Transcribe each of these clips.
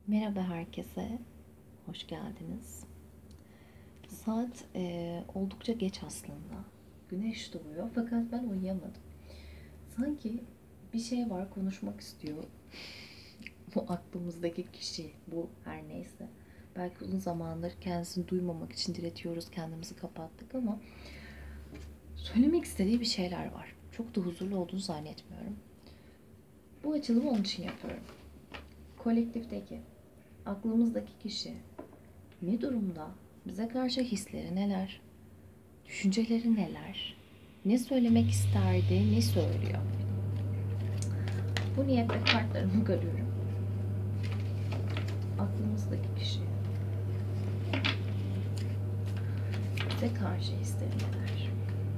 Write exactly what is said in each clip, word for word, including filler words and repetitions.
Merhaba herkese, hoş geldiniz. Saat e, oldukça geç aslında. Güneş doğuyor fakat ben uyuyamadım. Sanki bir şey var konuşmak istiyor. Bu aklımızdaki kişi, bu her neyse. Belki uzun zamandır kendisini duymamak için diretiyoruz, kendimizi kapattık ama söylemek istediği bir şeyler var. Çok da huzurlu olduğunu zannetmiyorum. Bu açılımı onun için yapıyorum. Kolektifteki, aklımızdaki kişi ne durumda? Bize karşı hisleri neler? Düşünceleri neler? Ne söylemek isterdi, ne söylüyor? Bu niyetle kartlarımı görüyorum. Aklımızdaki kişi bize karşı hisleri neler?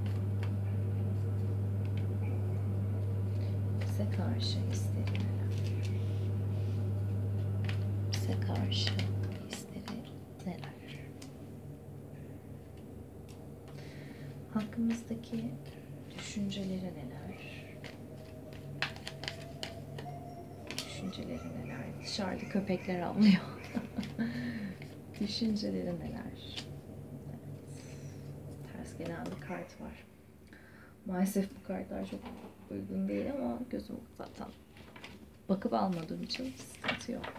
Bize karşı hisleri neler? Bize karşı hisleri neler? Hakkımızdaki düşünceleri neler? Düşünceleri neler? Dışarıda köpekler avlıyor. Düşünceleri neler? Evet. Ters gelen bir kart var. Maalesef bu kartlar çok uygun değil ama gözüm zaten bakıp almadığım için sıkıntı yok.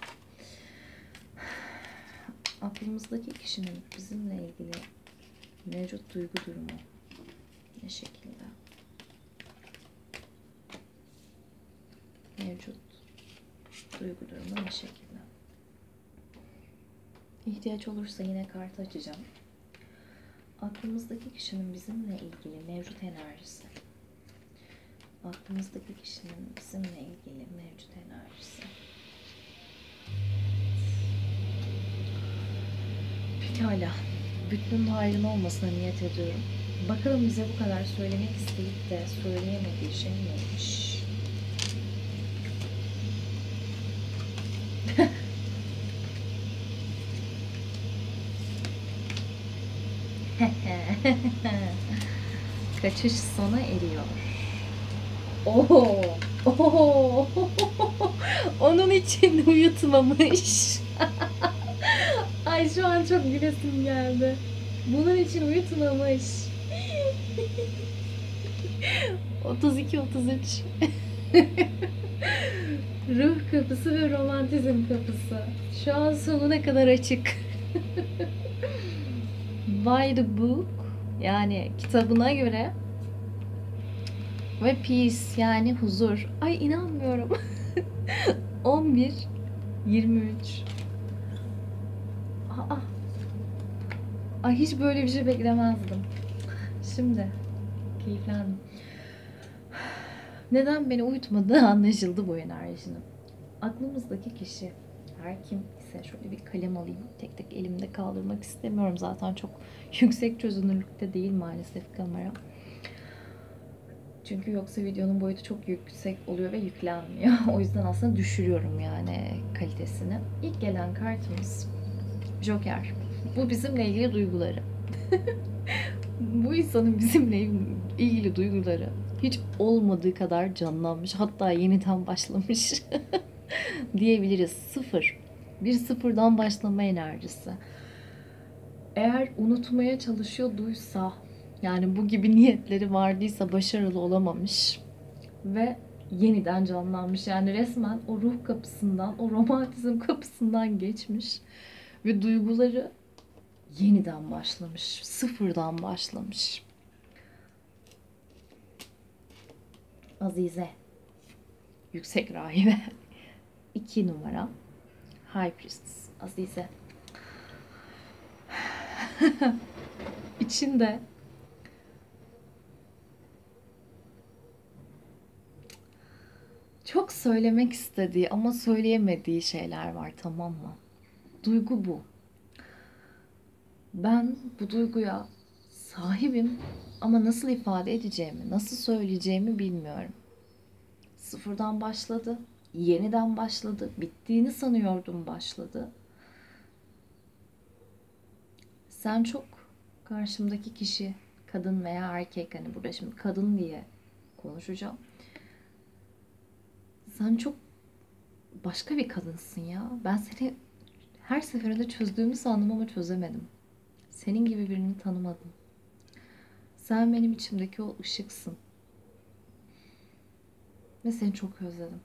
Aklımızdaki kişinin bizimle ilgili mevcut duygu durumu ne şekilde? Mevcut duygu durumu ne şekilde? İhtiyaç olursa yine kartı açacağım. Aklımızdaki kişinin bizimle ilgili mevcut enerjisi. Aklımızdaki kişinin bizimle ilgili mevcut enerjisi. Pekala. Bütünün hayrına olmasına niyet ediyorum. Bakalım bize bu kadar söylemek isteyip de söyleyemediği şey neymiş? Kaçış sona eriyor. Oo, oo, onun için uyutmamış. Ay şu an çok gülesim geldi. Bunun için uyutmamış. otuz iki otuz üç. Ruh kapısı ve romantizm kapısı. Şu an sonuna kadar açık. By the book, yani kitabına göre, ve peace, yani huzur. Ay inanmıyorum. on bir yirmi üç. Aa. Ay hiç böyle bir şey beklemezdim. Şimdi keyiflendim. Neden beni uyutmadığı anlaşıldı bu enerjinin. Aklımızdaki kişi her kim ise şöyle bir kalem alayım. Tek tek elimde kaldırmak istemiyorum. Zaten çok yüksek çözünürlükte değil maalesef kamera. Çünkü yoksa videonun boyutu çok yüksek oluyor ve yüklenmiyor. O yüzden aslında düşürüyorum yani kalitesini. İlk gelen kartımız Joker. Bu bizimle ilgili duyguları. Bu insanın bizimle ilgili duyguları hiç olmadığı kadar canlanmış. Hatta yeniden başlamış diyebiliriz. Sıfır. Bir sıfırdan başlama enerjisi. Eğer unutmaya çalışıyorduysa, yani bu gibi niyetleri vardıysa başarılı olamamış ve yeniden canlanmış. Yani resmen o ruh kapısından, o romantizm kapısından geçmiş ve duyguları yeniden başlamış, sıfırdan başlamış. Azize, yüksek rahibe, iki numara, High Priestess, Azize. İçinde çok söylemek istediği ama söyleyemediği şeyler var, tamam mı? Duygu bu. Ben bu duyguya sahibim ama nasıl ifade edeceğimi, nasıl söyleyeceğimi bilmiyorum. Sıfırdan başladı, yeniden başladı, bittiğini sanıyordum başladı. Sen çok, karşımdaki kişi, kadın veya erkek, hani burada şimdi kadın diye konuşacağım. Sen çok başka bir kadınsın ya. Ben seni her seferinde çözdüğümü sandım ama çözemedim. Senin gibi birini tanımadım. Sen benim içimdeki o ışıksın. Ve seni çok özledim.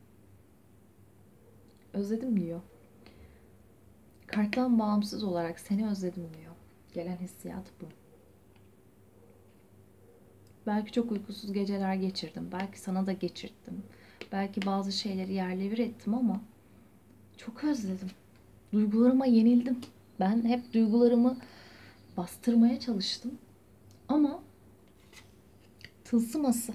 Özledim diyor. Karttan bağımsız olarak seni özledim diyor. Gelen hissiyat bu. Belki çok uykusuz geceler geçirdim. Belki sana da geçirttim. Belki bazı şeyleri yerle bir ettim ama çok özledim. Duygularıma yenildim. Ben hep duygularımı bastırmaya çalıştım. Ama tılsıması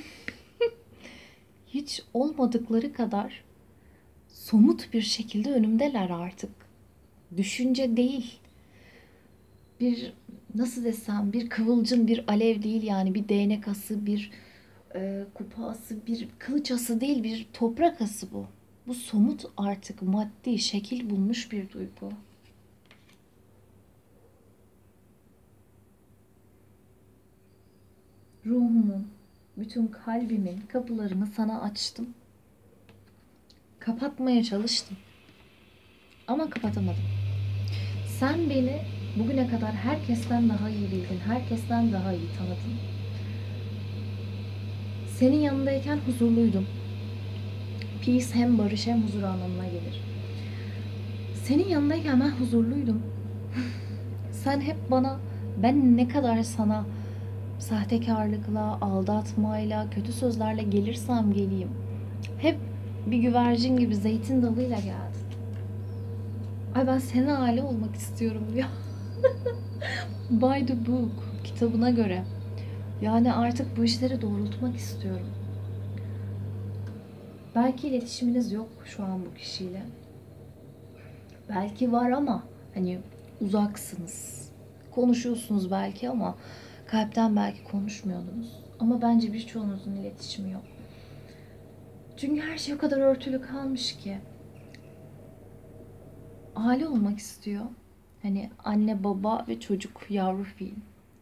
hiç olmadıkları kadar somut bir şekilde önümdeler artık. Düşünce değil. Bir nasıl desem bir kıvılcım, bir alev değil yani bir değnek ası, bir e, kupa ası, bir kılıç ası değil, bir toprak ası bu. Bu somut artık maddi şekil bulmuş bir duygu. Ruhumun, bütün kalbimin kapılarını sana açtım. Kapatmaya çalıştım. Ama kapatamadım. Sen beni bugüne kadar herkesten daha iyi bildin. Herkesten daha iyi tanıdın. Senin yanındayken huzurluydum. Peace hem barış hem huzur anlamına gelir. Senin yanındayken ben huzurluydum. Sen hep bana, ben ne kadar sana sahtekarlıkla, aldatmayla, kötü sözlerle gelirsem geleyim, hep bir güvercin gibi zeytin dalıyla geldin. Ay ben senin hali olmak istiyorum diyor. By the book, kitabına göre. Yani artık bu işleri doğrultmak istiyorum. Belki iletişiminiz yok şu an bu kişiyle. Belki var ama hani uzaksınız. Konuşuyorsunuz belki ama kalpten belki konuşmuyordunuz. Ama bence birçoğunuzun iletişimi yok. Çünkü her şey o kadar örtülü kalmış ki. Aile olmak istiyor. Hani anne, baba ve çocuk, yavru fil.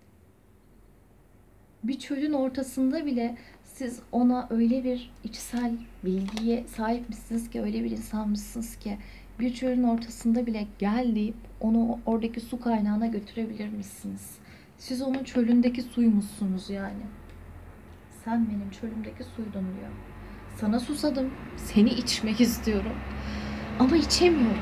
Bir çölün ortasında bile siz ona öyle bir içsel bilgiye sahipmişsiniz ki, öyle bir insanmışsınız ki bir çölün ortasında bile gel deyip onu oradaki su kaynağına götürebilir misiniz? Siz onun çölündeki suymuşsunuz yani. Sen benim çölümdeki suydun diyor. Sana susadım. Seni içmek istiyorum. Ama içemiyorum.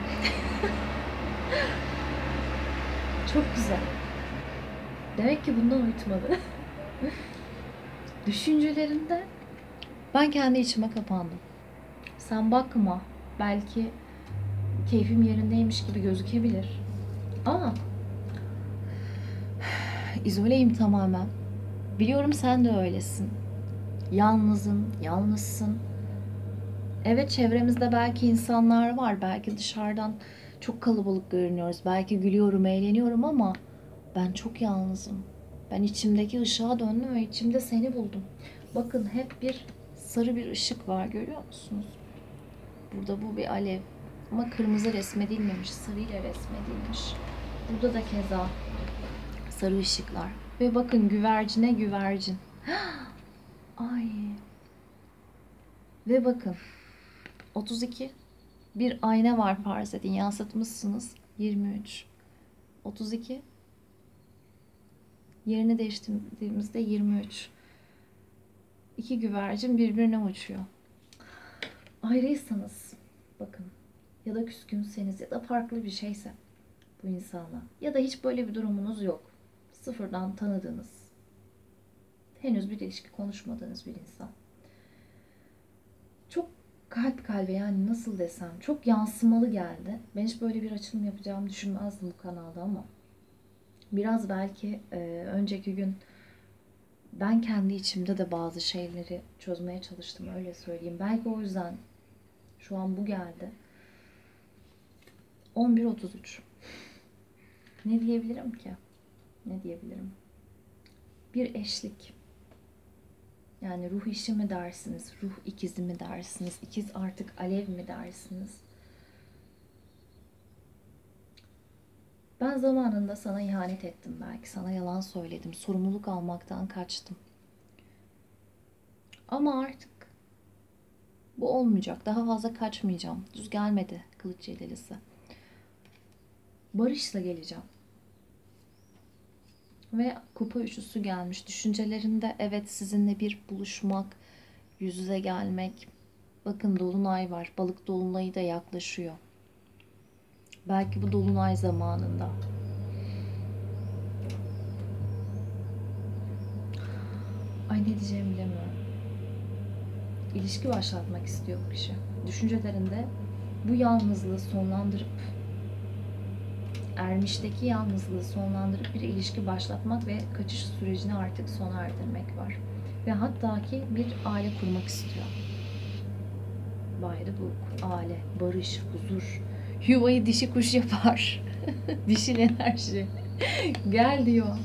Çok güzel. Demek ki bundan uyutmadı. Düşüncelerinde ben kendi içime kapandım. Sen bakma. Belki keyfim yerindeymiş gibi gözükebilir. Ama izoleyim tamamen. Biliyorum sen de öylesin. Yalnızım, yalnızsın. Evet çevremizde belki insanlar var. Belki dışarıdan çok kalabalık görünüyoruz. Belki gülüyorum, eğleniyorum ama ben çok yalnızım. Ben içimdeki ışığa döndüm ve içimde seni buldum. Bakın hep bir sarı bir ışık var görüyor musunuz? Burada bu bir alev. Ama kırmızı resmedilmemiş, sarıyla resmedilmiş. Burada da keza sarı ışıklar. Ve bakın güvercine güvercin. Ay. Ve bakın otuz iki bir ayna var farz edin. Yansıtmışsınız yirmi üç. otuz iki yerini değiştirdiğimizde yirmi üç. İki güvercin birbirine uçuyor. Ayrıysanız bakın ya da küskünseniz ya da farklı bir şeyse bu insana ya da hiç böyle bir durumunuz yok. Sıfırdan tanıdığınız, henüz bir ilişki konuşmadığınız bir insan. Çok kalp kalbe yani nasıl desem çok yansımalı geldi. Ben hiç böyle bir açılım yapacağımı düşünmezdim bu kanalda ama biraz belki e, önceki gün ben kendi içimde de bazı şeyleri çözmeye çalıştım öyle söyleyeyim. Belki o yüzden şu an bu geldi. on bir otuz üç. Ne diyebilirim ki? Ne diyebilirim? Bir eşlik. Yani ruh işi mi dersiniz? Ruh ikizi mi dersiniz? İkiz artık alev mi dersiniz? Ben zamanında sana ihanet ettim belki. Sana yalan söyledim. Sorumluluk almaktan kaçtım. Ama artık Bu olmayacak. Daha fazla kaçmayacağım. Düz gelmedi kılıç yedilisi. Barışla geleceğim. Ve kupa üçlüsü gelmiş. Düşüncelerinde evet sizinle bir buluşmak, yüz yüze gelmek. Bakın dolunay var. Balık dolunayı da yaklaşıyor. Belki bu dolunay zamanında. Ay ne diyeceğimi bilemiyorum. İlişki başlatmak istiyor bu kişi. Düşüncelerinde bu yalnızlığı sonlandırıp ermişteki yalnızlığı sonlandırıp bir ilişki başlatmak ve kaçış sürecini artık sona erdirmek var. Ve hatta ki bir aile kurmak istiyor. By the book. Aile, barış, huzur. Yuvayı dişi kuş yapar. Dişil enerji. Gel diyor.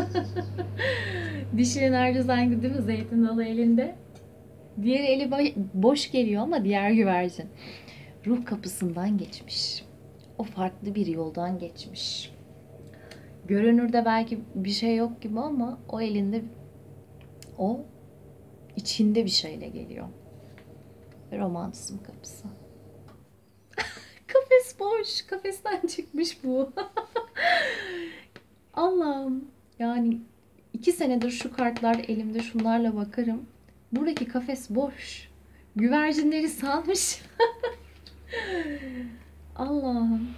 Dişil enerji sanki değil mi? Zeytin dalı elinde. Diğer eli boş geliyor ama diğer güvercin. Ruh kapısından geçmiş. O farklı bir yoldan geçmiş. Görünürde belki bir şey yok gibi ama o elinde, o içinde bir şeyle geliyor. Romantizm kapısı. Kafes boş. Kafesten çıkmış bu. Allah'ım. Yani iki senedir şu kartlar elimde, şunlarla bakarım. Buradaki kafes boş. Güvercinleri salmış. Allah'ım.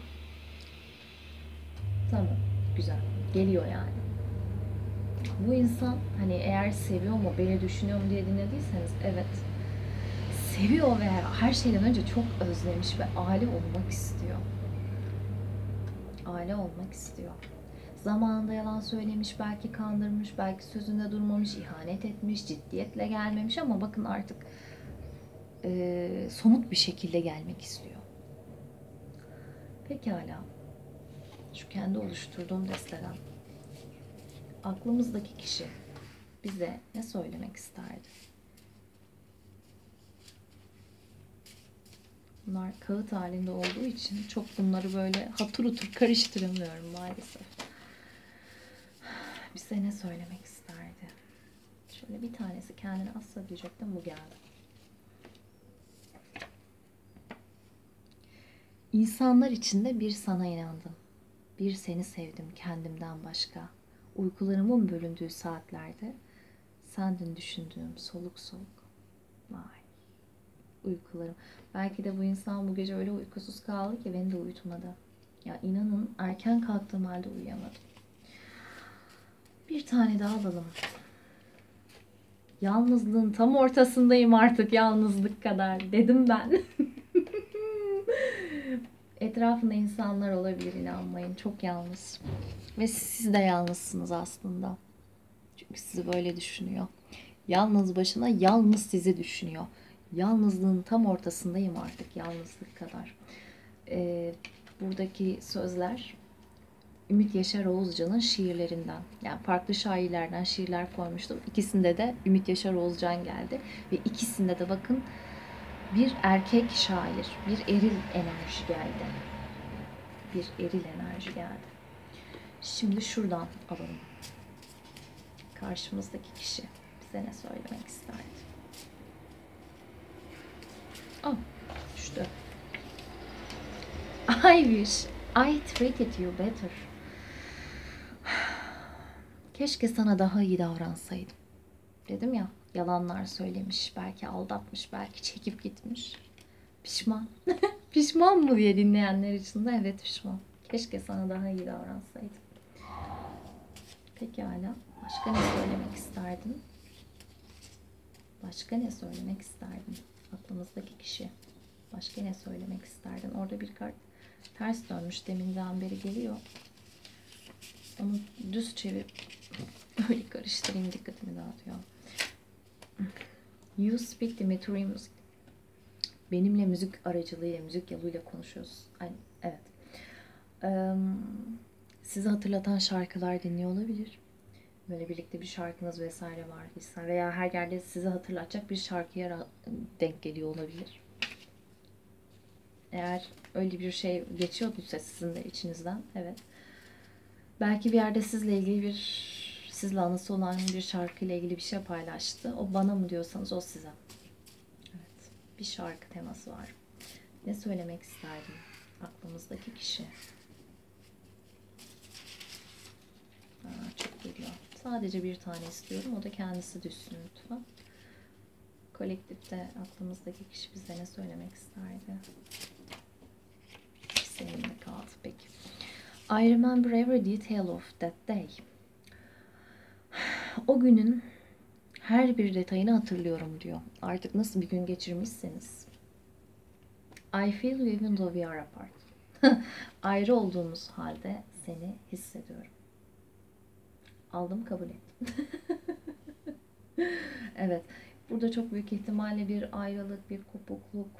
Tamam. Güzel. Geliyor yani. Bu insan hani eğer seviyor mu, beni düşünüyor mu diye dinlediyseniz evet. Seviyor ve her şeyden önce çok özlemiş ve aile olmak istiyor. Aile olmak istiyor. Zamanında yalan söylemiş, belki kandırmış, belki sözünde durmamış, ihanet etmiş, ciddiyetle gelmemiş ama bakın artık e, somut bir şekilde gelmek istiyor. Pekala. Şu kendi oluşturduğum desteden aklımızdaki kişi bize ne söylemek isterdi? Bunlar kağıt halinde olduğu için çok bunları böyle hatır hutur karıştıramıyorum maalesef. Bize ne söylemek isterdi? Şöyle bir tanesi kendini asla diyecektim, bu geldi. İnsanlar içinde bir sana inandım. Bir seni sevdim kendimden başka. Uykularımın bölündüğü saatlerde sendin düşündüğüm soluk soluk. Vay. Uykularım. Belki de bu insan bu gece öyle uykusuz kaldı ki beni de uyutmadı. Ya inanın erken kalktığım halde uyuyamadım. Bir tane daha alalım. Yalnızlığın tam ortasındayım artık, yalnızlık kadar dedim ben. Etrafında insanlar olabilir, inanmayın. Çok yalnız. Ve siz de yalnızsınız aslında. Çünkü sizi böyle düşünüyor. Yalnız başına yalnız sizi düşünüyor. Yalnızlığın tam ortasındayım artık, yalnızlık kadar. Ee, buradaki sözler Ümit Yaşar Oğuzcan'ın şiirlerinden. Yani farklı şairlerden şiirler koymuştum. İkisinde de Ümit Yaşar Oğuzcan geldi. Ve ikisinde de bakın bir erkek şair, bir eril enerji geldi. Bir eril enerji geldi. Şimdi şuradan alalım. Karşımızdaki kişi bize ne söylemek isterdi? Oh, düştü. I wish I treated you better. Keşke sana daha iyi davransaydım. Dedim ya, yalanlar söylemiş, belki aldatmış, belki çekip gitmiş. Pişman. Pişman mı diye dinleyenler için de evet pişman. Keşke sana daha iyi davransaydım. Pekala. Başka ne söylemek isterdim? Başka ne söylemek isterdim? Aklımızdaki kişi. Başka ne söylemek isterdin? Orada bir kart ters dönmüş, deminden beri geliyor. Onu düz çevirip öyle karıştırayım, dikkatimi dağıtıyor. You speak to me through music. Benimle müzik aracılığıyla, müzik yoluyla konuşuyoruz. Ay, evet. Um, sizi hatırlatan şarkılar dinliyor olabilir. Böyle birlikte bir şarkınız vesaire vardıysa veya her yerde sizi hatırlatacak bir şarkıya denk geliyor olabilir. Eğer öyle bir şey geçiyorduysa sizin de içinizden, evet. Belki bir yerde sizle ilgili bir, sizle anısı olan bir şarkıyla ilgili bir şey paylaştı. O bana mı diyorsanız o size. Evet. bir şarkı teması var. Ne söylemek isterdim aklımızdaki kişi? Aa, çok geliyor. Sadece bir tane istiyorum. O da kendisi düşsün lütfen. Kolektifte aklımızdaki kişi bize ne söylemek isterdi? Seninle kaldı peki. I remember every detail of that day. O günün her bir detayını hatırlıyorum diyor. Artık nasıl bir gün geçirmişseniz. I feel you even though we are apart. Ayrı olduğumuz halde seni hissediyorum. Aldım, kabul ettim. Evet. Burada çok büyük ihtimalle bir ayrılık, bir kopukluk.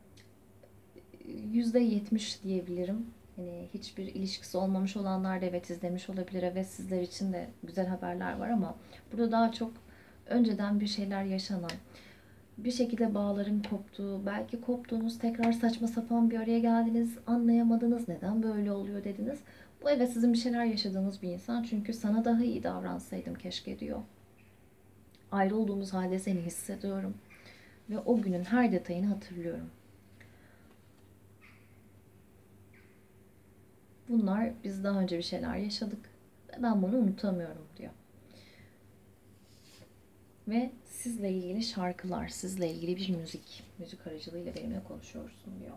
yüzde yetmiş diyebilirim. Hani hiçbir ilişkisi olmamış olanlar da evet izlemiş olabilir. Evet, sizler için de güzel haberler var ama burada daha çok önceden bir şeyler yaşanan, bir şekilde bağların koptuğu, belki koptuğunuz, tekrar saçma sapan bir araya geldiniz, anlayamadınız, neden böyle oluyor dediniz. Bu evet sizin bir şeyler yaşadığınız bir insan, çünkü sana daha iyi davransaydım keşke diyor. Ayrı olduğumuz halde seni hissediyorum ve o günün her detayını hatırlıyorum. Bunlar, biz daha önce bir şeyler yaşadık ve ben bunu unutamıyorum diyor. Ve sizle ilgili şarkılar, sizle ilgili bir müzik, müzik aracılığıyla benimle konuşuyorsun diyor.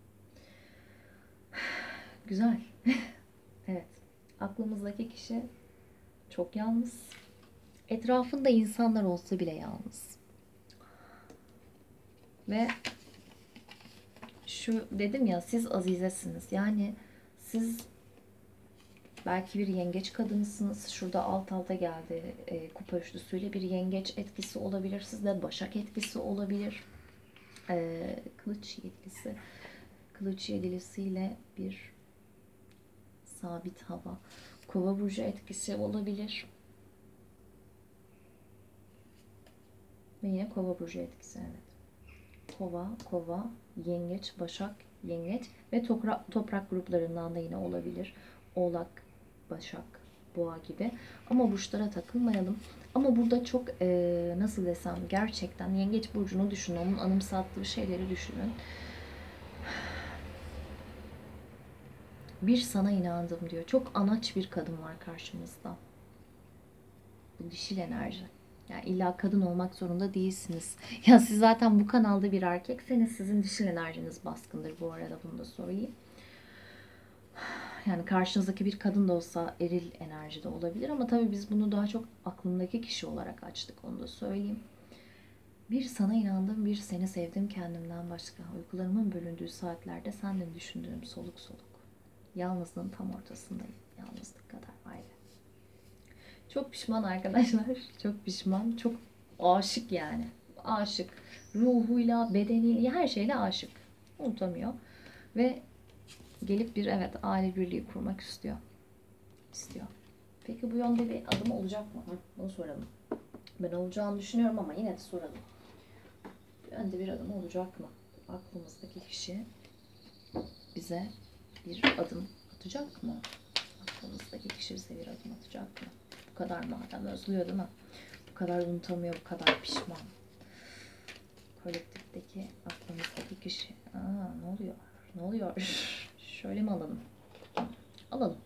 Güzel. Evet. Aklımızdaki kişi çok yalnız. Etrafında insanlar olsa bile yalnız. Ve şu dedim ya, siz azizesiniz. Yani siz belki bir yengeç kadınısınız. Şurada alt alta geldi e, kupa üçlüsüyle bir yengeç etkisi olabilir. Sizde başak etkisi olabilir. E, kılıç yedilisi. Kılıç yedilisiyle bir sabit hava. Kova burcu etkisi olabilir. Ve yine kova burcu etkisi, evet. Kova, kova, yengeç, başak, yengeç ve toprak, toprak gruplarından da yine olabilir. Oğlak, başak, boğa gibi. Ama burçlara takılmayalım. Ama burada çok e, nasıl desem, gerçekten yengeç burcunu düşünün. Onun anımsattığı şeyleri düşünün. Bir sana inandım diyor. Çok anaç bir kadın var karşımızda. Bu dişil enerji. Yani illa kadın olmak zorunda değilsiniz. Ya siz zaten bu kanalda bir erkekseniz sizin dişil enerjiniz baskındır, bu arada bunu da söyleyeyim. Yani karşınızdaki bir kadın da olsa eril enerjide olabilir ama tabii biz bunu daha çok aklımdaki kişi olarak açtık, onu da söyleyeyim. Bir sana inandım, bir seni sevdim kendimden başka. Uykularımın bölündüğü saatlerde senden düşündüğüm soluk soluk. Yalnızlığın tam ortasındayım. Yalnızlık kadar ayrı. Çok pişman arkadaşlar. Çok pişman. Çok aşık yani. Aşık. Ruhuyla, bedeniyle, her şeyle aşık. Unutamıyor. Ve gelip bir evet aile birliği kurmak istiyor. İstiyor. Peki bu yönde bir adım olacak mı? Hı, bunu soralım. Ben olacağını düşünüyorum ama yine de soralım. Bu yönde bir adım olacak mı? Aklımızdaki kişi bize bir adım atacak mı? Aklımızdaki kişi bize bir adım atacak mı? Bu kadar madem özlüyor değil mi? Bu kadar unutamıyor, bu kadar pişman. Kolektifteki aklımızdaki kişi. Aa, ne oluyor? Ne oluyor? Şöyle mi alalım? Alalım.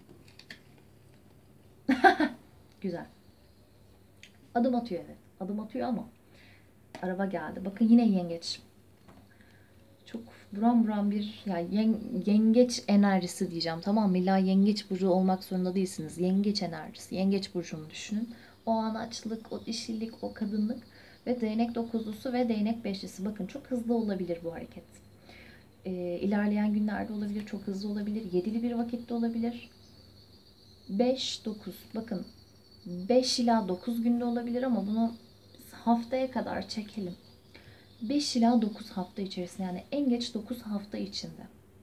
Güzel. Adım atıyor, evet. Adım atıyor ama araba geldi. Bakın yine yengeç. Çok buram buram bir yani yengeç enerjisi diyeceğim. Tamam mı? İlla yengeç burcu olmak zorunda değilsiniz. Yengeç enerjisi. Yengeç burcunu düşünün. O anaçlık, o dişilik, o kadınlık ve değnek dokuzlusu ve değnek beşlisi. Bakın çok hızlı olabilir bu hareket. Ee, ilerleyen günlerde olabilir. Çok hızlı olabilir. Yedili bir vakitte olabilir. beş dokuz. Bakın beş ila dokuz günde olabilir ama bunu haftaya kadar çekelim. beş ila dokuz hafta içerisinde, yani en geç dokuz hafta içinde.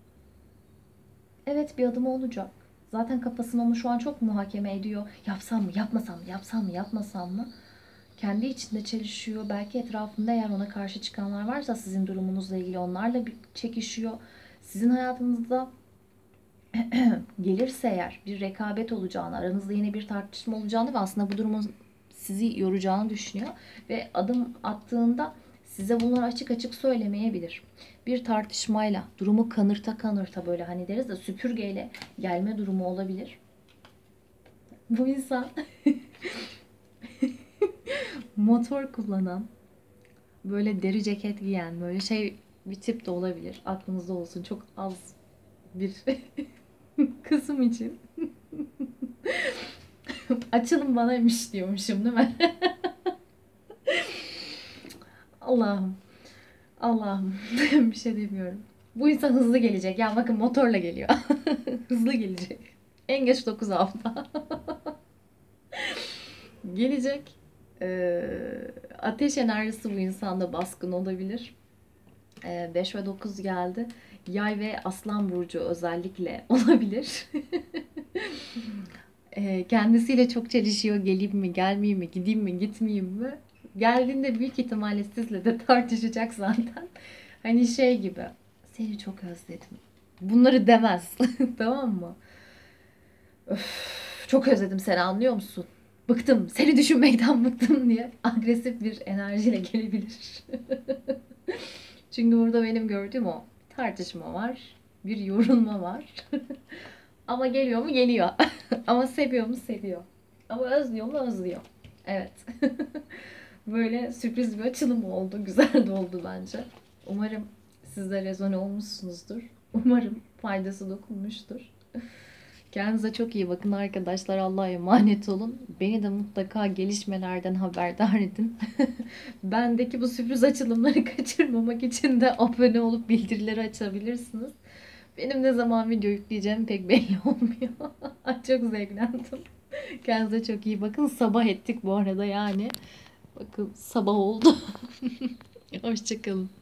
Evet, bir adım olacak. Zaten kafasını onu şu an çok muhakeme ediyor. Yapsam mı, yapmasam mı, yapsam mı, yapmasam mı? Kendi içinde çelişiyor. Belki etrafında eğer ona karşı çıkanlar varsa sizin durumunuzla ilgili onlarla bir çekişiyor. Sizin hayatınızda gelirse eğer bir rekabet olacağını, aranızda yine bir tartışma olacağını ve aslında bu durumun sizi yoracağını düşünüyor. Ve adım attığında Size bunları açık açık söylemeyebilir. Bir tartışmayla, durumu kanırta kanırta böyle hani deriz de süpürgeyle gelme durumu olabilir. Bu insan motor kullanan, böyle deri ceket giyen, böyle şey bir tip de olabilir. Aklınızda olsun, çok az bir kısım için. Açılım banaymış diyormuşum değil mi? Allah'ım. Allah'ım. Bir şey demiyorum. Bu insan hızlı gelecek. Ya bakın motorla geliyor. Hızlı gelecek. En geç dokuz hafta. Gelecek. Ee, ateş enerjisi bu insanda baskın olabilir. Ee, beş ve dokuz geldi. Yay ve Aslan burcu özellikle olabilir. Ee, kendisiyle çok çelişiyor. Geleyim mi, gelmeyeyim mi, gideyim mi, gitmeyeyim mi? Geldiğinde büyük ihtimalle sizle de tartışacak zaten. Hani şey gibi. Seni çok özledim. Bunları demez. Tamam mı? Öf, çok özledim seni, anlıyor musun? Bıktım. Seni düşünmekten bıktım diye agresif bir enerjiyle gelebilir. Çünkü burada benim gördüğüm o. Tartışma var. Bir yorulma var. Ama geliyor mu? Geliyor. Ama seviyor mu? Seviyor. Ama özlüyor mu? Özlüyor. Evet. Böyle sürpriz bir açılım oldu. Güzel de oldu bence. Umarım siz de rezone olmuşsunuzdur. Umarım faydası dokunmuştur. Kendinize çok iyi bakın arkadaşlar. Allah'a emanet olun. Beni de mutlaka gelişmelerden haberdar edin. Bendeki bu sürpriz açılımları kaçırmamak için de abone olup bildirileri açabilirsiniz. Benim ne zaman video yükleyeceğim pek belli olmuyor. Çok zevklendim. Kendinize çok iyi bakın. Sabah ettik bu arada yani. Bakın sabah oldu. Hoşçakalın.